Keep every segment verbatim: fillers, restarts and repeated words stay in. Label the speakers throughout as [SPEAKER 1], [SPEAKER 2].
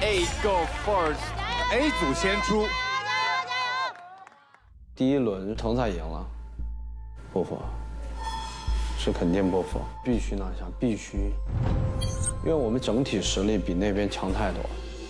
[SPEAKER 1] A go first，A 组先出。
[SPEAKER 2] 第一轮成才赢了，不服，是肯定不服，必须拿下，必须，因为我们整体实力比那边强太多。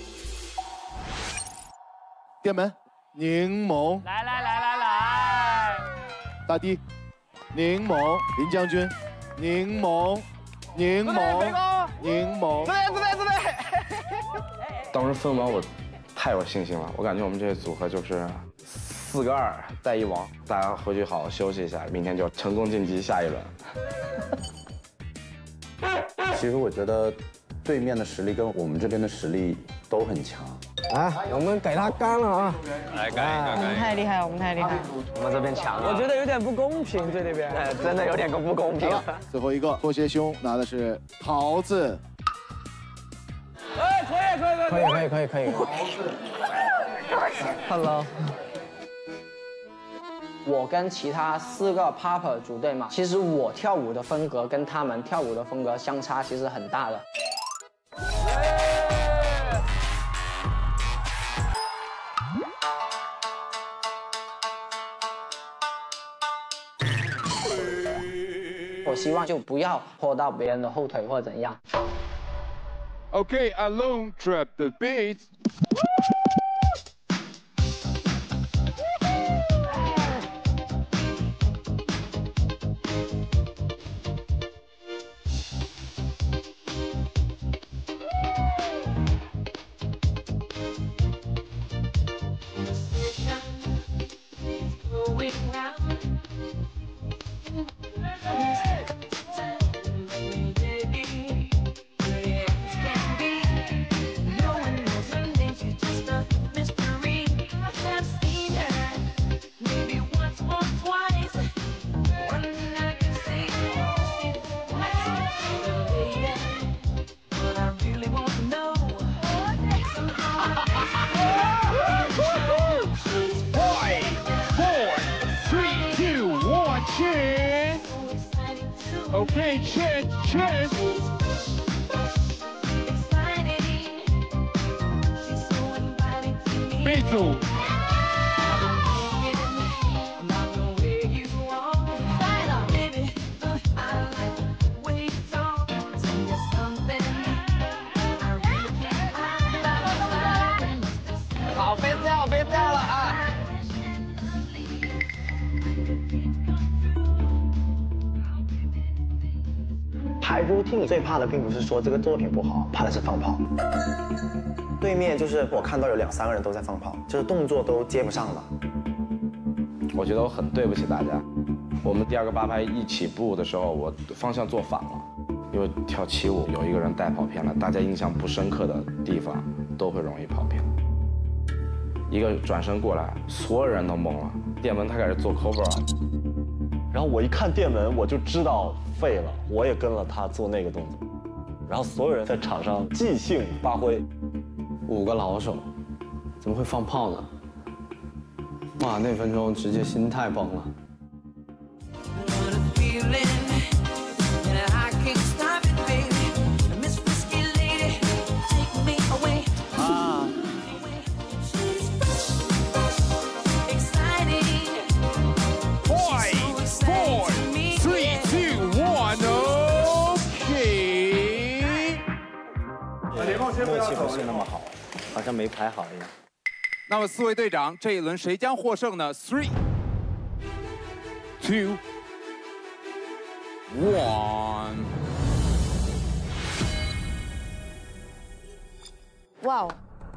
[SPEAKER 3] 电门，柠檬，
[SPEAKER 4] 来来来来来，
[SPEAKER 3] 大地，柠檬，林将军，柠檬，柠檬，柠檬，
[SPEAKER 4] 自备自备自备。
[SPEAKER 5] 当时分完我太有信心了，我感觉我们这个组合就是四个二带一王，大家回去好好休息一下，明天就成功晋级下一轮。
[SPEAKER 6] 其实我觉得对面的实力跟我们这边的实力都很强。
[SPEAKER 2] 来，我们给他干了啊！
[SPEAKER 1] 来干一干，干一干。
[SPEAKER 7] 太厉害了，我们太厉害了。
[SPEAKER 4] 我们这边强啊！
[SPEAKER 7] 我觉得有点不公平，对那边。
[SPEAKER 4] 哎，真的有点不公平。
[SPEAKER 3] 最后一个拖鞋兄拿的是桃子。
[SPEAKER 4] 哎，可以可以可以
[SPEAKER 2] 可以可以可以可以。
[SPEAKER 7] Hello。
[SPEAKER 8] 我跟其他四个 Papa 组队嘛，其实我跳舞的风格跟他们跳舞的风格相差其实很大的。我希望就不要拖到别人的后腿或怎样。
[SPEAKER 1] Okay, Alone drop the beat. ，Okay, cheers, cheers. B 组。
[SPEAKER 4] 好，飞掉飞掉了啊！
[SPEAKER 9] 排 routine 最怕的并不是说这个作品不好，怕的是放炮。对面就是我看到有两三个人都在放炮，就是动作都接不上了。
[SPEAKER 5] 我觉得我很对不起大家。我们第二个八拍一起步的时候，我方向做反了，因为跳起舞有一个人带跑偏了，大家印象不深刻的地方都会容易跑偏。一个转身过来，所有人都懵了。电门他开始做 cover，
[SPEAKER 6] 然后我一看电门，我就知道废了，我也跟了他做那个动作，然后所有人在场上即兴发挥。
[SPEAKER 2] 五个老手，怎么会放炮呢？哇，那分钟直接心态崩了。
[SPEAKER 1] 啊。Five, four, three, two, one, OK。
[SPEAKER 6] 默契不是那么好，好像没排好一样。
[SPEAKER 1] 那么四位队长，这一轮谁将获胜呢 ？Three, two, one。
[SPEAKER 7] 哇哦！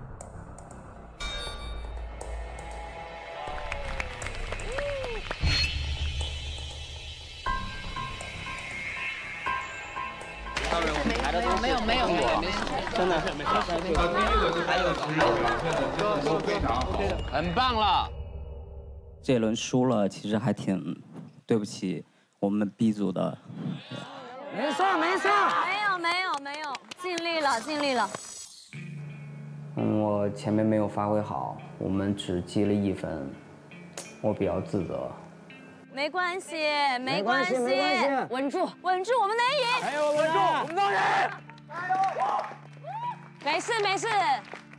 [SPEAKER 1] 没有没有没有没有，真的没事。第一轮就还有表现的都非常好，很棒了。
[SPEAKER 10] 这一轮输了，其实还挺对不起我们 B 组的。
[SPEAKER 7] 没事没事，没有没有没有，尽力了尽力了。
[SPEAKER 10] 嗯，我前面没有发挥好，我们只积了一分，我比较自责。
[SPEAKER 7] 没关系，没关系，没关系，稳住，稳住，我们能赢！
[SPEAKER 4] 还有稳住，我们能赢！
[SPEAKER 7] 没事没事，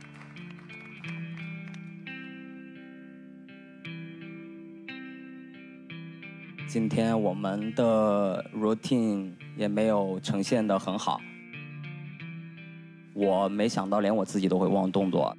[SPEAKER 10] 今天我们的 routine 也没有呈现得很好。我没想到连我自己都会忘动作。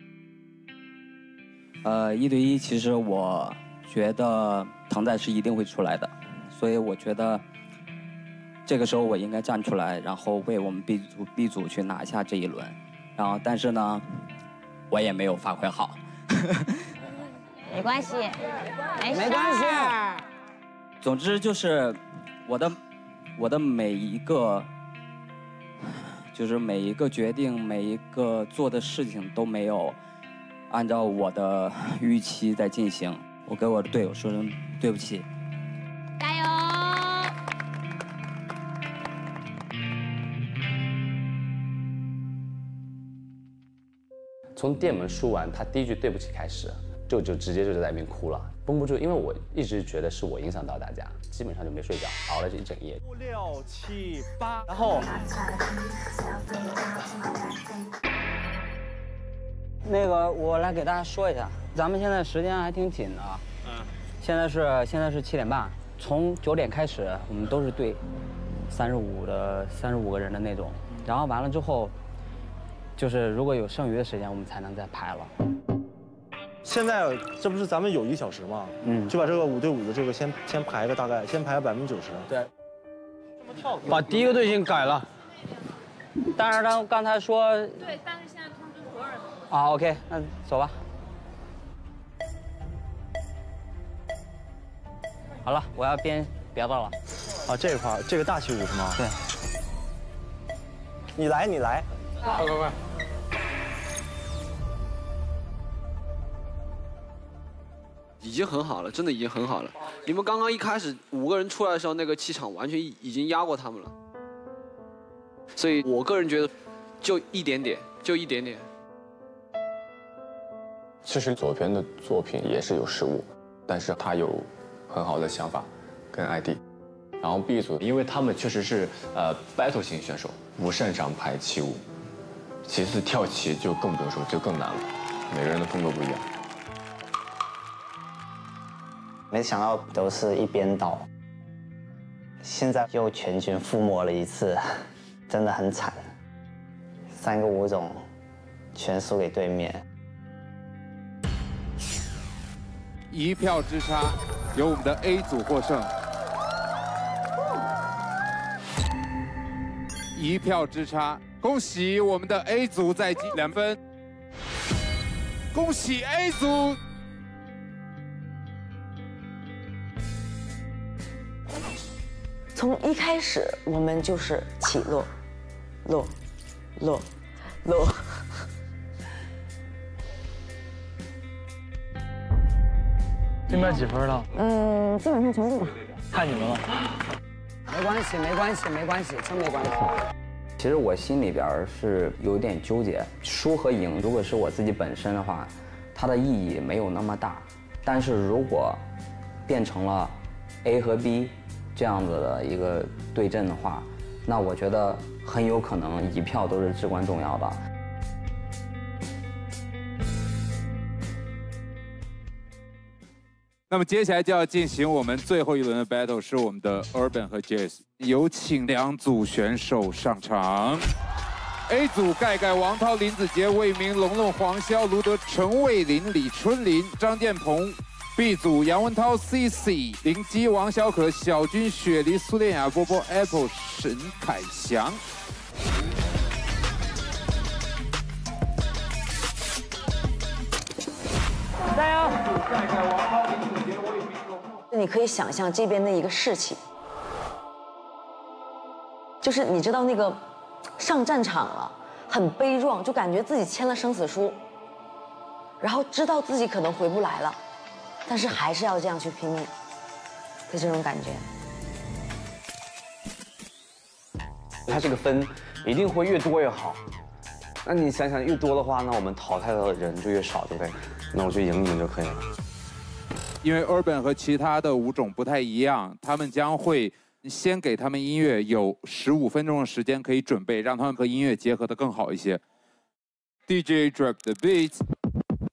[SPEAKER 10] 呃，一对一其实我觉得唐仔是一定会出来的，所以我觉得这个时候我应该站出来，然后为我们 B 组 B 组去拿下这一轮。然后，但是呢，我也没有发挥好。
[SPEAKER 7] 没关系，没
[SPEAKER 8] 没关系。
[SPEAKER 10] 总之就是我的我的每一个，就是每一个决定，每一个做的事情都没有按照我的预期在进行。我给我的队友说声对不起。
[SPEAKER 7] 加油！
[SPEAKER 11] 从电门输完，他第一句对不起开始，就就直接就在那边哭了，绷不住，因为我一直觉得是我影响到大家，基本上就没睡觉，熬了这一整夜。
[SPEAKER 6] 六七八，然后
[SPEAKER 10] 那个我来给大家说一下，咱们现在时间还挺紧的啊。嗯。现在是现在是七点半，从九点开始，我们都是对三十五的三十五个人的那种，然后完了之后。就是如果有剩余的时间，我们才能再排了。
[SPEAKER 6] 现在这不是咱们有一小时吗？嗯，就把这个五对五的这个先先排个大概，先排个百分之九十。
[SPEAKER 10] 对。
[SPEAKER 2] 把第一个队形改了。
[SPEAKER 10] 但是他刚才说。
[SPEAKER 7] 对，但是现在通知所有人。
[SPEAKER 10] 啊 ，OK， 那走吧。好了，我要编别的了。
[SPEAKER 6] 啊，这一块这个大起舞是吗？
[SPEAKER 10] 对。
[SPEAKER 6] 你来，你来。
[SPEAKER 2] 快快快！
[SPEAKER 12] 已经很好了，真的已经很好了。你们刚刚一开始五个人出来的时候，那个气场完全已经压过他们了。所以我个人觉得，就一点点，就一点点。
[SPEAKER 13] 其实左边的作品也是有失误，但是他有很好的想法跟 I D。然后 B 组，因为他们确实是呃 battle 型选手，不擅长排起舞。其次跳棋就更不用说，就更难了，每个人的风格不一样。
[SPEAKER 8] 没想到都是一边倒，现在又全军覆没了一次，真的很惨。三个舞种全输给对面，
[SPEAKER 14] 一票之差，由我们的 A 组获胜。一票之差。恭喜我们的 A 组再积两分，恭喜 A 组。
[SPEAKER 15] 从一开始我们就是起落，落，落，落。
[SPEAKER 16] 对面几分了？
[SPEAKER 15] 嗯，基本上全部吧。
[SPEAKER 16] 看你们了。
[SPEAKER 8] 没关系，没关系，没关系，真没关系。其实我心里边是有点纠结，输和赢，如果是我自己本身的话，它的意义没有那么大。但是如果变成了 A 和 B 这样子的一个对阵的话，那我觉得很有可能一票都是至关重要的。
[SPEAKER 14] 那么接下来就要进行我们最后一轮的 battle， 是我们的 Urban 和 Jazz， 有请两组选手上场。A 组盖盖、王涛、林子杰、魏明、龙龙、黄潇、卢德、陈卫林、李春林、张建鹏。B 组杨文涛、C C、林基、王小可、小军、雪梨、苏恋雅、波波、Apple、沈凯翔。
[SPEAKER 15] 加油！你可以想象这边的一个士气，就是你知道那个上战场了，很悲壮，就感觉自己签了生死书，然后知道自己可能回不来了，但是还是要这样去拼命的这种感觉。
[SPEAKER 5] 他这个分一定会越多越好。那你想想，越多的话，那我们淘汰的人就越少，对不对？那我就赢你们就可以了。
[SPEAKER 14] 因为 Urban 和其他的舞种不太一样，他们将会先给他们音乐有十五分钟的时间可以准备，让他们和音乐结合的更好一些。D J drop the beat。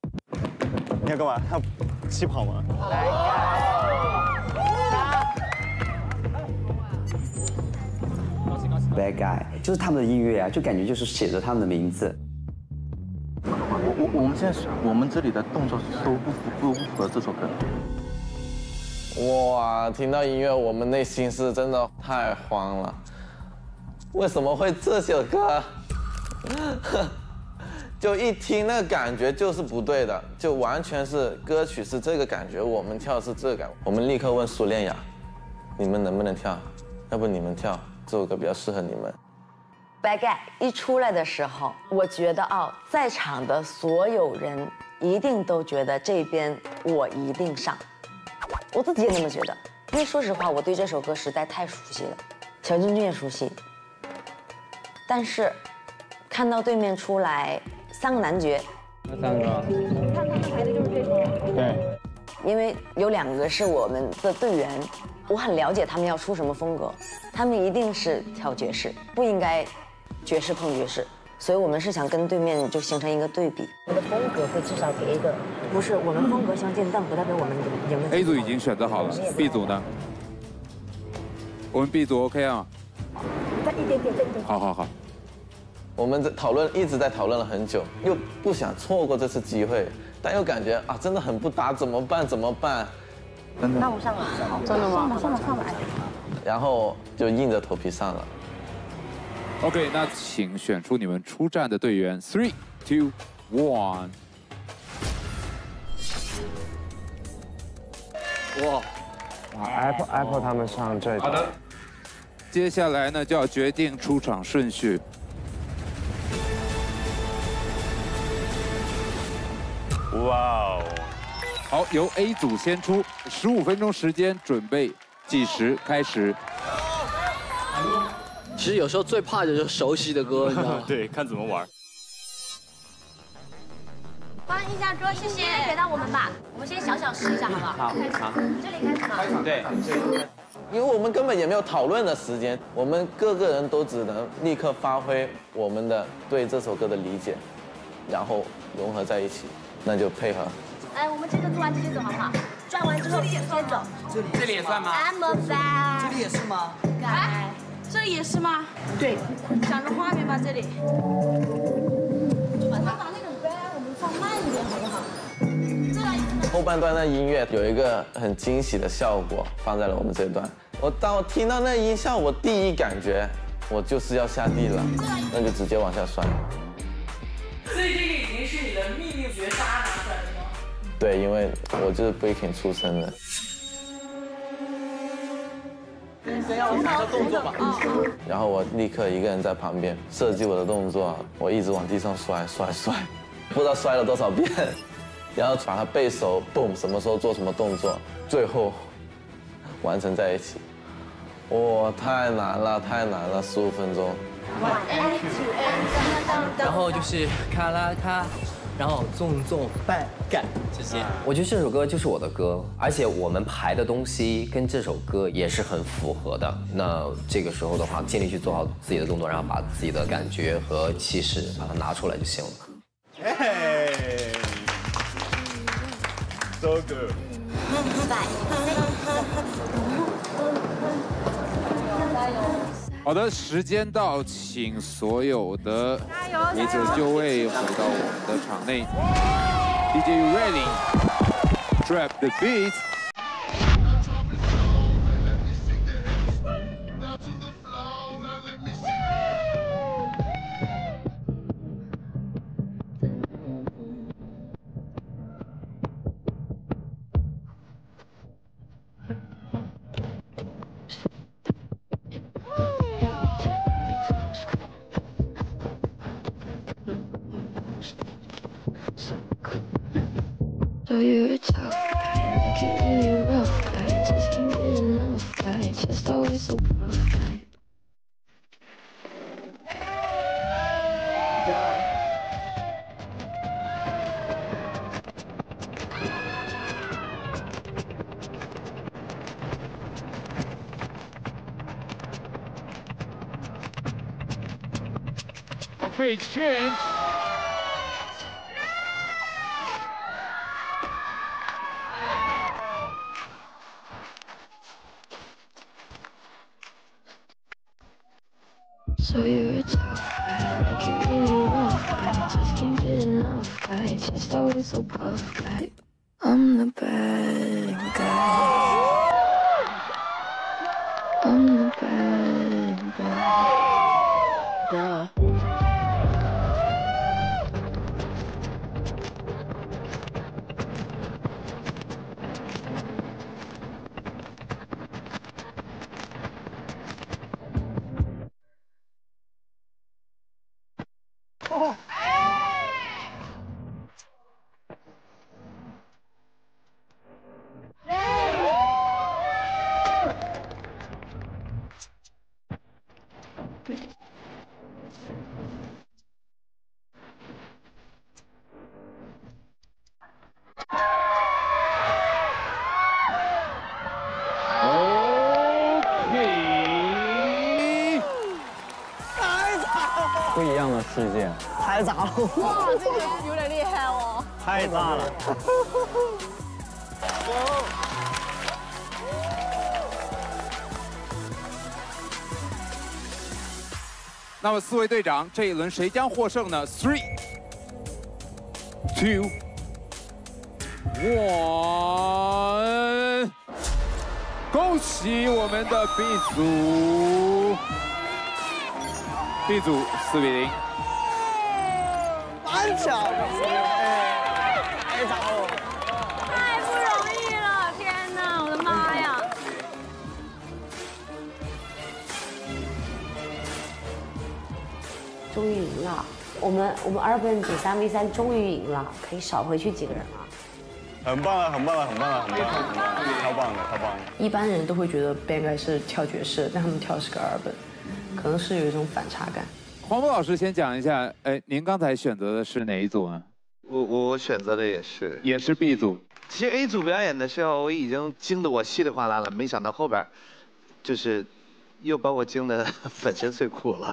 [SPEAKER 6] 你要干嘛？要起跑吗？
[SPEAKER 17] Bad Guy， 就是他们的音乐啊，就感觉就是写着他们的名字。
[SPEAKER 18] 我我我们现在我们这里的动作都不符不符合这首歌。
[SPEAKER 5] 哇，听到音乐，我们内心是真的太慌了。为什么会这首歌？就一听那个感觉就是不对的，就完全是歌曲是这个感觉，我们跳是这个感觉。我们立刻问苏恋雅，你们能不能跳？要不你们跳，这首歌比较适合你们。
[SPEAKER 15] Bad Guy 一出来的时候，我觉得哦，在场的所有人一定都觉得这边我一定上，我自己也那么觉得。因为说实话，我对这首歌实在太熟悉了，小君君也熟悉。但是看到对面出来三个男爵，
[SPEAKER 10] 三个，
[SPEAKER 15] 看他们排的就是这首。
[SPEAKER 10] 对，
[SPEAKER 15] 因为有两个是我们的队员，我很了解他们要出什么风格，他们一定是跳爵士，不应该爵士碰爵士，所以我们是想跟对面就形成一个对比。我的风格会至少给一个，不是我们风格相近，但不代表我们赢的。
[SPEAKER 14] A 组已经选择好了 ，B 组呢？我们 B 组 OK 啊？
[SPEAKER 15] 再一点点，再一点点。
[SPEAKER 14] 好好好。
[SPEAKER 5] 我们在讨论，一直在讨论了很久，又不想错过这次机会，但又感觉啊，真的很不搭，怎么办？怎么办？
[SPEAKER 18] 真的。
[SPEAKER 15] 那我上了，真的吗？上吧，上吧，上吧。
[SPEAKER 5] 然后就硬着头皮上了。
[SPEAKER 14] OK， 那请选出你们出战的队员 ，three, two, one。
[SPEAKER 5] 哇
[SPEAKER 2] ，Apple Apple 他们上这。
[SPEAKER 14] 好的。接下来呢，就要决定出场顺序。
[SPEAKER 6] 哇哦！
[SPEAKER 14] 好，由 A 组先出，十五分钟时间，准备计时开始。
[SPEAKER 12] 其实有时候最怕的就是熟悉的歌，你知道吗？
[SPEAKER 6] 对，看怎么玩。
[SPEAKER 7] 帮一下桌，谢谢。给到我们吧，我们先小小试一下，好不好？
[SPEAKER 5] 好，好。
[SPEAKER 7] 这里开始吗？
[SPEAKER 5] 对，因为我们根本也没有讨论的时间，我们各个人都只能立刻发挥我们的对这首歌的理解，然后融合在一起，那就配合。
[SPEAKER 7] 哎，我们接着做完直接走好不好？转完之后直接走。
[SPEAKER 1] 这里这里也算吗？
[SPEAKER 7] I'm a fan。
[SPEAKER 1] 这里也是吗？
[SPEAKER 7] 哎，这里也是吗？对，想着画面吧，这里。就把它把那个 back 我们放慢一点，好不好？
[SPEAKER 5] 后半段的音乐有一个很惊喜的效果放在了我们这段。我当我听到那音效，我第一感觉我就是要下地了，那就直接往下摔。
[SPEAKER 1] 所以这个已经是你的秘密绝杀拿出来的吗？
[SPEAKER 5] 对，因为我就是 breaking 出身的。
[SPEAKER 1] 先让我看个动作吧。
[SPEAKER 5] 然后我立刻一个人在旁边设计我的动作，我一直往地上摔摔摔，不知道摔了多少遍，然后把它背熟，嘣，什么时候做什么动作，最后完成在一起。哇，太难了，太难了，十五分钟。
[SPEAKER 1] 然后就是卡拉卡，然后纵纵半干这些。
[SPEAKER 8] 我觉得这首歌就是我的歌，而且我们排的东西跟这首歌也是很符合的。那这个时候的话，尽力去做好自己的动作，然后把自己的感觉和气势把它拿出来就行了。
[SPEAKER 6] 哎 ，so good。
[SPEAKER 14] 好的，时间到，请所有的舞者就位回到我们的场内。D J you ready? Drop the beat.
[SPEAKER 19] So you're a tough guy, giving you rough guy, just ain't good enough guy, just always a rough guy.
[SPEAKER 14] Big change.
[SPEAKER 19] So you're a tough guy, like you really rough guy. Just can't get enough guy, just always so puff guy. I'm the bad guy. I'm the bad guy. Duh.
[SPEAKER 1] Oh.
[SPEAKER 4] 不一样的世界，
[SPEAKER 15] 太炸了！
[SPEAKER 7] 哇，这个有点厉害哦。
[SPEAKER 4] 太炸了！
[SPEAKER 14] 那么四位队长，这一轮谁将获胜呢 ？Three, two, one！ 恭喜我们的 B 组。 B 组四比零，
[SPEAKER 15] 蛮巧，太早了，
[SPEAKER 7] 太不容易了！天哪，我的妈呀！
[SPEAKER 15] 终于赢了，我们我们Urban组三 v 三终于赢了，可以少回去几个人了。
[SPEAKER 6] 很棒啊，很棒啊，很棒啊，很棒，很棒，超棒的，超棒的。
[SPEAKER 20] 一般人都会觉得 Bad Guy 是跳爵士，但他们跳的是个Urban。 可能是有一种反差感。
[SPEAKER 14] 黄渤老师先讲一下，哎，您刚才选择的是哪一组呢？
[SPEAKER 21] 我我选择的也是，
[SPEAKER 14] 也是 B 组。
[SPEAKER 21] 其实 A 组表演的时候，我已经惊得我稀里哗啦了，没想到后边，就是又把我惊得粉身碎骨了。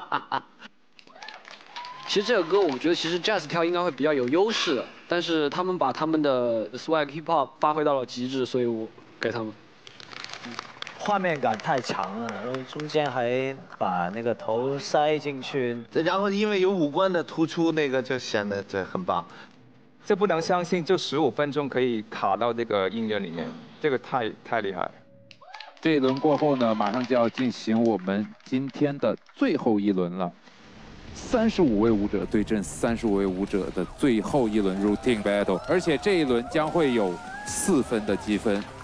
[SPEAKER 12] 其实这个歌，我觉得其实 Jazz 跳应该会比较有优势的，但是他们把他们的 Swag Hip Hop 发挥到了极致，所以我给他们。
[SPEAKER 4] 画面感太强了，然后中间还把那个头塞进去，
[SPEAKER 21] 然后因为有五官的突出，那个就显得这很棒。
[SPEAKER 13] 这不能相信，就十五分钟可以卡到这个音乐里面，这个太太厉害了。
[SPEAKER 14] 这一轮过后呢，马上就要进行我们今天的最后一轮了。三十五位舞者对阵三十五位舞者的最后一轮 Routine Battle， 而且这一轮将会有四分的积分。